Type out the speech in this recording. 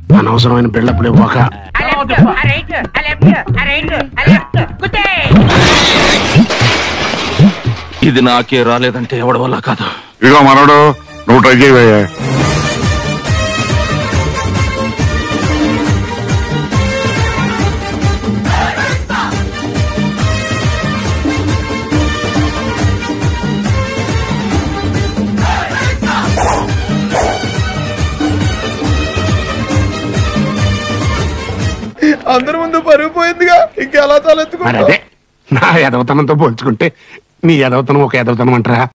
అనవసరమైన బిల్డప్లు ఇవ్వక. ఇది నాకే రాలేదంటే ఎవడి వల్ల కాదు. ఇదిగో మనోడు, నువ్వు ట్రై చేయవయ్యా. అందరి ముందు పరుగు పోయిందిగా, ఇంకెలా తలెత్తుకో. అదే నా ఎదవతనంతో పోల్చుకుంటే నీ ఎదవతనం ఒక ఎదవతనం అంటారా?